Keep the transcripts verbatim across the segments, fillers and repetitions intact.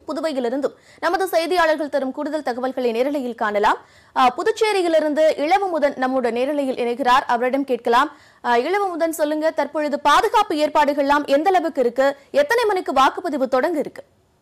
புதுவையிலிருந்தும் நமது செய்தியாளர்கள் தரும் கூடுதல் தகவல்களை நேரலையில் காணலாம். புதுச்சேரியிலிருந்து இளவமுதன் நம்முடைய நேரலையில் இணைகிறார். அவரிடம் கேட்கலாம். இளவமுதன், சொல்லுங்க, தற்பொழுது பாதுகாப்பு ஏற்பாடுகள்லாம் எந்த அளவுக்கு இருக்கு? எத்தனை மணிக்கு வாக்குப்பதிவு தொடங்க இருக்கு?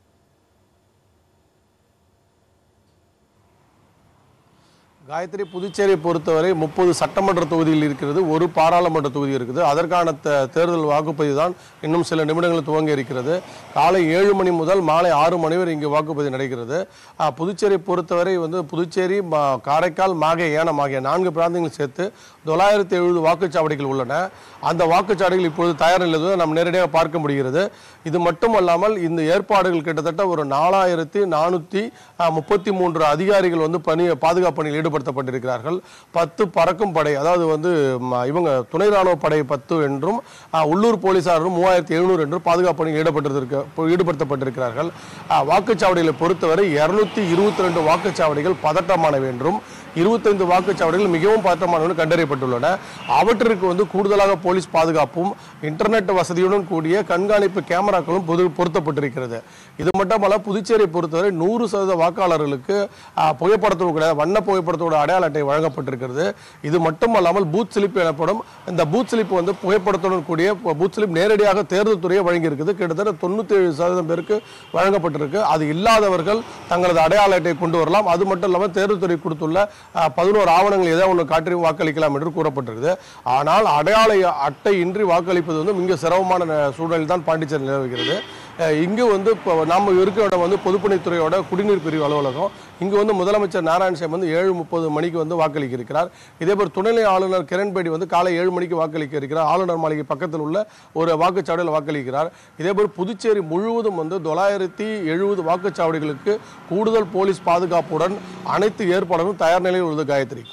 காயத்ரி, புதுச்சேரியை பொறுத்தவரை முப்பது சட்டமன்ற தொகுதியில் இருக்கிறது, ஒரு பாராளுமன்ற தொகுதி இருக்குது. அதற்கான தேர்தல் வாக்குப்பதிவு தான் இன்னும் சில நிமிடங்கள் துவங்க இருக்கிறது. காலை ஏழு மணி முதல் மாலை ஆறு மணி வரை இங்கு வாக்குப்பதிவு நடக்கிறது. புதுச்சேரியை பொறுத்தவரை வந்து புதுச்சேரி, காரைக்கால், மாகே, ஏனம் ஆகிய நான்கு பிராந்தியங்கள் சேர்த்து தொள்ளாயிரத்தி எழுபது வாக்குச்சாவடிகள் உள்ளன. அந்த வாக்குச்சாவடிகள் இப்பொழுது தயார் நிலையில் நாம் நேரடியாக பார்க்க முடிகிறது. இது மட்டுமல்லாமல் இந்த ஏற்பாடுகள் கிட்டத்தட்ட ஒரு நாலாயிரத்தி நானூற்றி முப்பத்தி மூன்று அதிகாரிகள் வந்து பணி பாதுகாப்பு பணியில் ஈடுபடுத்தப்பட்டிருக்கிறார்கள். பத்து பறக்கும் படை, அதாவது வந்து இவங்க துணை ராணுவ படை பத்து என்றும் உள்ளூர் போலீசாரும் மூவாயிரத்தி எழுநூறு என்றும் பாதுகாப்பு பணியில் ஈடுபட்டிருக்க ஈடுபடுத்தப்பட்டிருக்கிறார்கள். வாக்குச்சாவடிகளை பொறுத்தவரை இருநூத்தி இருபத்தி ரெண்டு வாக்குச்சாவடிகள் பதட்டமானவை என்றும் இருபத்தைந்து வாக்குச்சாவடிகள் மிகவும் பதட்டமானவை கண்டறியப்பட்டுள்ளன. அவற்றிற்கு வந்து கூடுதலாக போலீஸ் பாதுகாப்பும் இன்டர்நெட் வசதியுடன் கூடிய கண்காணிப்பு கேமராக்களும் பொது பொருத்தப்பட்டிருக்கிறது. இது மட்டுமல்ல, புதுச்சேரியை பொறுத்தவரை நூறு சதவீத வாக்காளர்களுக்கு புகைப்படத்தோடு வண்ண புகைப்படத்தோட அடையாள அட்டை வழங்கப்பட்டிருக்கிறது. இது மட்டுமல்லாமல் பூத் ஸ்லிப் எனப்படும் இந்த பூத் ஸ்லிப் வந்து புகைப்படத்துடன் கூடிய பூத் ஸ்லிப் நேரடியாக தேர்தல் துறையை வழங்கியிருக்குது. கிட்டத்தட்ட தொண்ணூத்தி ஏழு சதவீதம் பேருக்கு வழங்கப்பட்டிருக்கு. அது இல்லாதவர்கள் தங்களது அடையாள அட்டை கொண்டு வரலாம். அது மட்டும் இல்லாமல் தேர்தல் துறை கொடுத்துள்ள பதினோரு ஆவணங்கள் ஏதாவது ஒன்று காட்டி வாக்களிக்கலாம் என்று கூறப்பட்டிருக்குது. ஆனால் அடையாள அட்டை இன்றி வாக்களிப்பது வந்து மிக சிரமமான சூழலில் தான் பாண்டிச்சேரி நிலவுகிறது. இங்கு வந்து நாம் இருக்கிற இடம் வந்து பொதுப்பணித்துறையோட குடிநீர் பிரிவு அலுவலகம். இங்கு வந்து முதலமைச்சர் நாராயணசாமி வந்து ஏழு முப்பது மணிக்கு வந்து வாக்களிக்க இருக்கிறார். இதேபோல் துணைநிலை ஆளுநர் கிரண்பேடி வந்து காலை ஏழு மணிக்கு வாக்களிக்க இருக்கிறார். ஆளுநர் மாளிகை பக்கத்தில் உள்ள ஒரு வாக்குச்சாவடியில் வாக்களிக்கிறார். இதேபோல் புதுச்சேரி முழுவதும் வந்து தொள்ளாயிரத்தி எழுபது வாக்குச்சாவடிகளுக்கு கூடுதல் போலீஸ் பாதுகாப்புடன் அனைத்து ஏற்பாடுகளும் தயார் நிலையில் உள்ளது. காயத்ரி,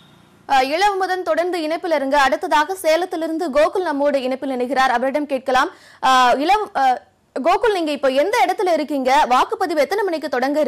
இளவமுதன் தொடர்ந்து இணைப்பில் இருங்க. அடுத்ததாக சேலத்திலிருந்து கோகுல் நம்மோடு இணைப்பில் இணைகிறார். அவரிடம் கேட்கலாம். இளம் கோகுல், நீங்க இப்போ எந்த இடத்துல இருக்கீங்க? வாக்குப்பதிவு எத்தனை மணிக்கு தொடங்க